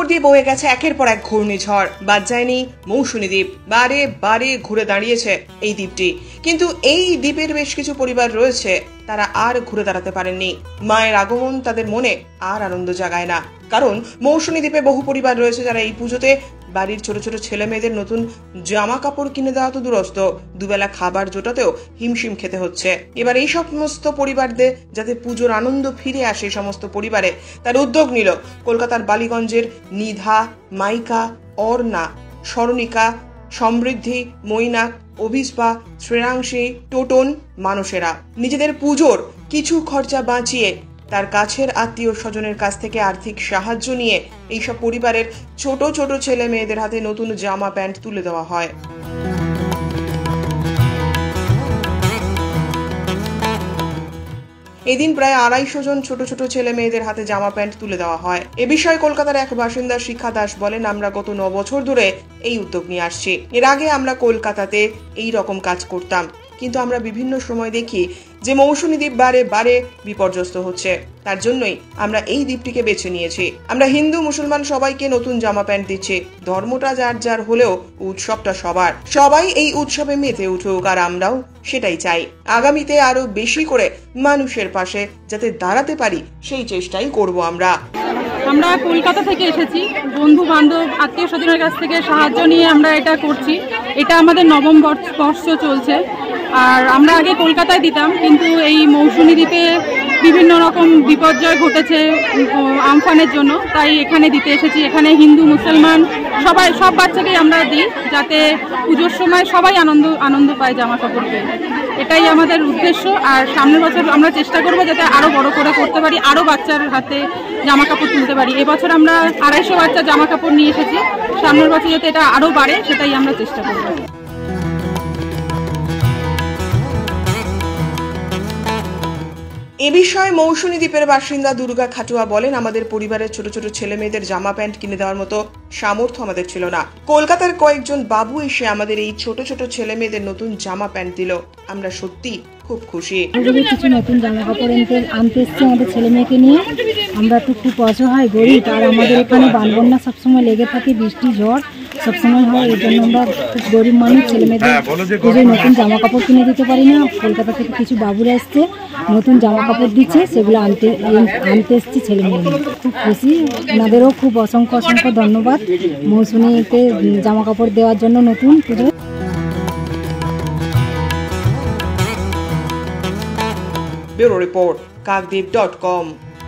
উপর দিয়ে বয়ে গেছে একের পর এক ঘূর্ণিঝড়, বাদ যায়নি মৌসুমী দ্বীপ। বারে বারে ঘুরে দাঁড়িয়েছে এই দ্বীপটি, কিন্তু এই দ্বীপের বেশ কিছু পরিবার রয়েছে তারা আর ঘুরে দাঁড়াতে পারেননি। মায়ের আগমন তাদের মনে আর আনন্দ জাগায় না, কারণ মৌসুমী দ্বীপে বহু পরিবার রয়েছে যারা এই পুজোতে বাড়ির ছোট ছোট ছেলে মেয়েদের নতুন জামা কাপড় কিনে দেওয়া তো দূরস্থ, দুবেলা খাবার জোটাতেও হিমশিম খেতে হচ্ছে। এবার এই সমস্ত পরিবারদের যাতে পুজোর আনন্দ ফিরে আসে সমস্ত পরিবারে, তার উদ্যোগ নিল কলকাতার বালিগঞ্জের নিধা, মাইকা, অর্ণা, স্মরণিকা, সমৃদ্ধি, মৈনাক, অভিস্পা, শ্রেয়াংশী, টোটন মানুষেরা। নিজেদের পুজোর কিছু খরচা বাঁচিয়ে তার কাছের আত্মীয় স্বজনের কাছ থেকে আর্থিক সাহায্য নিয়ে এইসব পরিবারের ছোট ছোট ছেলে মেয়েদের হাতে নতুন জামা প্যান্ট তুলে দেওয়া হয়। এদিন প্রায় 250 জন ছোট ছোট ছেলে মেয়েদের হাতে জামা প্যান্ট তুলে দেওয়া হয়। এ বিষয়ে কলকাতার এক বাসিন্দা শিক্ষা দাস বলেন, আমরা গত 9 বছর ধরে এই উদ্যোগ নিয়ে আসছি। এর আগে আমরা কলকাতাতে এই রকম কাজ করতাম, কিন্তু আমরা বিভিন্ন সময় দেখি যে মৌসুমী দ্বীপ বারে বারে বিপর্যস্ত হচ্ছে। তার জন্যই আমরা এই দ্বীপটিকে বেছে নিয়েছি। আমরা হিন্দু মুসলমান সবাইকে নতুন জামা প্যান্ট দিচ্ছি। ধর্মটা যার যার হলেও উৎসবটা সবার। সবাই এই উৎসবে মেতে উঠুক, আর আমরাও সেটাই চাই। আগামীতে আরো বেশি করে মানুষের পাশে যাতে দাঁড়াতে পারি সেই চেষ্টাই করব। আমরা কলকাতা থেকে এসেছি, বন্ধু বান্ধব আত্মীয় স্বজনের কাছ থেকে সাহায্য নিয়ে আমরা এটা করছি। এটা আমাদের 9ম বর্ষ চলছে। আর আমরা আগে কলকাতায় দিতাম, কিন্তু এই মৌসুমী দ্বীপে বিভিন্ন রকম বিপর্যয় ঘটেছে আমফানের জন্য, তাই এখানে দিতে এসেছি। এখানে হিন্দু মুসলমান সব বাচ্চাকেই আমরা দিই, যাতে পুজোর সময় সবাই আনন্দ পায় জামা কাপড় পেয়ে। এটাই আমাদের উদ্দেশ্য। আর সামনের বছর আমরা চেষ্টা করবো যাতে আরো বড় করে করতে পারি, আরো বাচ্চার হাতে জামা কাপড় তুলতে পারি। এবছর আমরা 250 বাচ্চা জামা কাপড় নিয়ে এসেছি। সামনের বছর যাতে এটা আরো বাড়ে সেটাই আমরা চেষ্টা করবো। এ বিষয়ে মৌসুমী দ্বীপের বাসিন্দা দুর্গা খাটুয়া বলেন, আমাদের পরিবারের ছোট ছোট ছেলে মেয়েদের জামা প্যান্ট কিনে দেওয়ার মতো সামর্থ্য আমাদের ছিল না। কলকাতার কয়েকজন বাবু এসে আমাদের এই ছোট ছোট ছেলে মেয়েদের নতুন জামা প্যান্ট দিল। আমরা সত্যি খুব খুশি। কিছু নতুন জামা কাপড় আনতে এসছি আমাদের ছেলে মেয়েকে নিয়ে। আমরা তো খুব অসহায় গরিব, আর আমাদের এখানে বানবন্যা সবসময় লেগে থাকে, বৃষ্টি ঝড় সবসময় হয়। এই জন্য আমরা খুব গরিব মানুষ, ছেলে মেয়েদের পুজোয় নতুন জামা কাপড় কিনে দিতে পারি না। কলকাতা থেকে কিছু বাবুরা এসছে, নতুন জামা কাপড় দিচ্ছে, সেগুলো আনতে এসছি ছেলে মেয়ে। খুব খুশি, ওনাদেরও খুব অসংখ্য ধন্যবাদ মৌসুমীতে জামা কাপড় দেওয়ার জন্য নতুন পুজো। ব্যুরো রিপোর্ট, কাকদ্বীপ.com।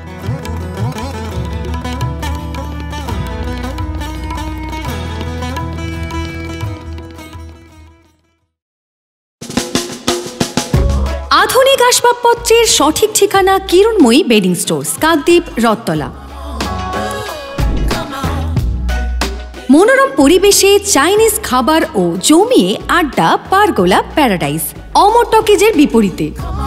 আধুনিক আসবাবপত্রের সঠিক ঠিকানা কিরণময়ী বেডিং স্টোর্স, কাকদ্বীপ, রথতলা। মনোরম পরিবেশে চাইনিজ খাবার ও জমিয়ে আড্ডা, পারগোলা প্যারাডাইস, অমর টকিজের বিপরীতে।